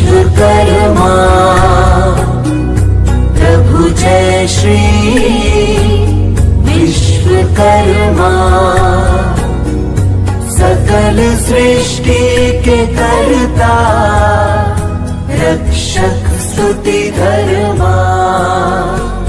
विश्वकर्मा प्रभु जय श्री विश्वकर्मा। सकल सृष्टि के कर्ता रक्षक स्तुति धर्मा।